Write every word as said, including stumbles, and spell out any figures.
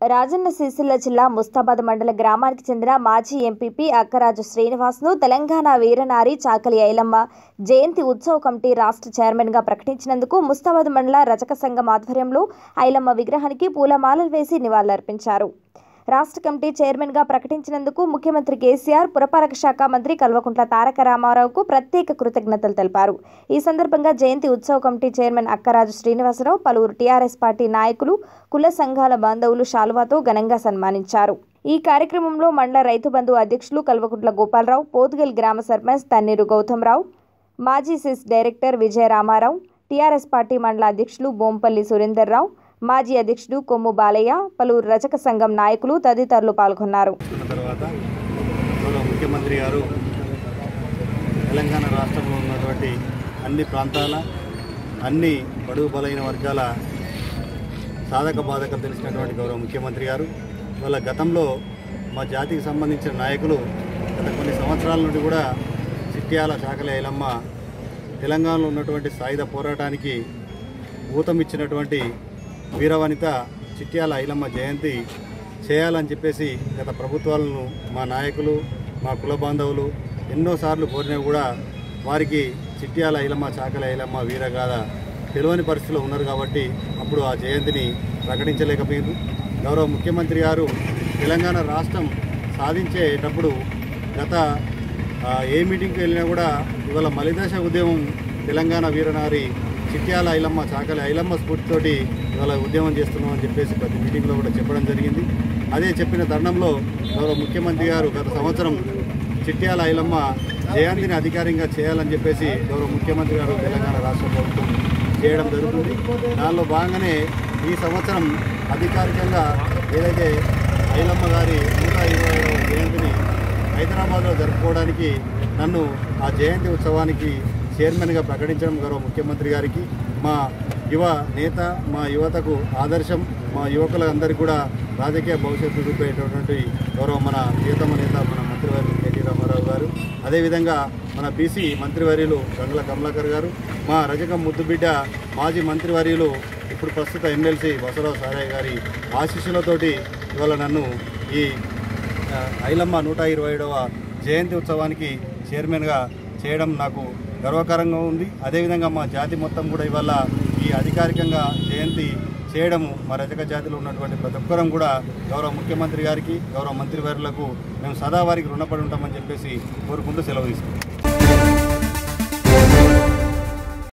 రాజన్న సిరిసిల్ల జిల్లా ముస్తాబాద్ మండల గ్రామానికి చెందిన మాజీ ఎంపీపీ అక్కరాజు శ్రీనివాస్ను తెలంగాణ వీరనారి చాకలి ఐలమ్మ జయంతి ఉత్సవ కమిటీ రాష్ట్ర చైర్మన్గా ప్రకటించినందుకు ముస్తాబాద్ మండల రజక సంఘం ఆధ్వర్యంలో ఐలమ్మ విగ్రహానికి పూలమాలలు వేసి నివాళులర్పించారు. రాష్ట్ర కమిటీ చైర్మన్గా ప్రకటించినందుకు ముఖ్యమంత్రి కేసీఆర్, పురపాలక శాఖ మంత్రి కల్వకుంట్ల తారక రామారావుకు ప్రత్యేక కృతజ్ఞతలు తెలిపారు. ఈ సందర్భంగా జయంతి ఉత్సవ కమిటీ చైర్మన్ అక్కరాజు శ్రీనివాసరావు, పలువురు టీఆర్ఎస్ పార్టీ నాయకులు, కుల సంఘాల బాంధవులు శాలువాతో ఘనంగా సన్మానించారు. ఈ కార్యక్రమంలో మండల రైతు బంధు అధ్యక్షులు కల్వకుంట్ల గోపాలరావు, పోతుగల్ గ్రామ సర్పంచ్ తన్నీరు గౌతమ్రావు, మాజీ సిస్ డైరెక్టర్ విజయ రామారావు, టీఆర్ఎస్ పార్టీ మండల అధ్యక్షులు బోంపల్లి సురేందర్రావు, మాజీ అధ్యక్షుడు కొమ్ము బాలయ్య, పలువురు రజక సంఘం నాయకులు తదితరులు పాల్గొన్నారు. ముఖ్యమంత్రి గారు తెలంగాణ రాష్ట్రంలో ఉన్నటువంటి అన్ని ప్రాంతాల అన్ని బడుగు బలైన వర్గాల సాధక బాధకం తెలిసినటువంటి గౌరవ ముఖ్యమంత్రి గారు వాళ్ళ గతంలో మా జాతికి సంబంధించిన నాయకులు గత కొన్ని సంవత్సరాల నుండి కూడా చిట్యాల చాకలి ఐలమ్మ తెలంగాణలో ఉన్నటువంటి సాయుధ పోరాటానికి ఊతమిచ్చినటువంటి వీరవనిత చిట్యాల ఐలమ్మ జయంతి చేయాలని చెప్పేసి గత ప్రభుత్వాలను మా నాయకులు, మా కుల బాంధవులు ఎన్నోసార్లు కోరినా కూడా వారికి చిట్యాల ఐలమ్మ చాకలి ఐలమ్మ వీరగాథ తెలియని పరిస్థితిలో ఉన్నారు. కాబట్టి అప్పుడు ఆ జయంతిని ప్రకటించలేకపోయింది. గౌరవ ముఖ్యమంత్రి గారు తెలంగాణ రాష్ట్రం సాధించేటప్పుడు గత ఏ మీటింగ్కి వెళ్ళినా కూడా ఇవాళ మలిదశ ఉద్యమం తెలంగాణ వీరనారి చిట్యాల ఐలమ్మ చాకలి ఐలమ్మ స్ఫూర్తితోటి ఇవాళ ఉద్యమం చేస్తున్నామని చెప్పేసి ప్రతి మీటింగ్లో కూడా చెప్పడం జరిగింది. అదే చెప్పిన తరుణంలో గౌరవ ముఖ్యమంత్రి గారు గత సంవత్సరం చిట్యాల ఐలమ్మ జయంతిని అధికారికంగా చేయాలని చెప్పేసి గౌరవ ముఖ్యమంత్రి గారు తెలంగాణ రాష్ట్ర ప్రభుత్వం చేయడం జరుగుతుంది. దానిలో భాగంగానే ఈ సంవత్సరం అధికారికంగా ఏదైతే ఐలమ్మ గారి నూట ఇరవై ఐదవ జయంతిని హైదరాబాద్లో జరుపుకోవడానికి నన్ను ఆ జయంతి ఉత్సవానికి చైర్మన్గా ప్రకటించడం గౌరవ ముఖ్యమంత్రి గారికి, మా యువ నేత, మా యువతకు ఆదర్శం, మా యువకులందరికీ కూడా రాజకీయ భవిష్యత్తు చూపేటటువంటి గౌరవ మన ప్రియతమ నేత మన మంత్రివర్యులు కేటీ రామారావు గారు, అదేవిధంగా మన బీసీ మంత్రివర్యులు గంగుల కమలాకర్ గారు, మా రజకం ముద్దుబిడ్డ మాజీ మంత్రివర్యులు ఇప్పుడు ప్రస్తుత ఎమ్మెల్సీ బసవరావు సారయ్య గారి ఆశీస్సులతోటి ఇవాళ నన్ను ఈ ఐలమ్మ నూట ఇరవై ఏడవ జయంతి ఉత్సవానికి చైర్మన్గా చేయడం నాకు గర్వకారంగా ఉంది. అదేవిధంగా మా జాతి మొత్తం కూడా ఇవాళ ఈ అధికారికంగా జయంతి చేయడము మా రజక జాతిలో ఉన్నటువంటి ప్రతి ఒక్కరం కూడా గౌరవ ముఖ్యమంత్రి గారికి, గౌరవ మంత్రివర్యులకు మేము సదా వారికి రుణపడి ఉంటామని చెప్పేసి కోరుకుంటూ సెలవు తీసుకుంటాం.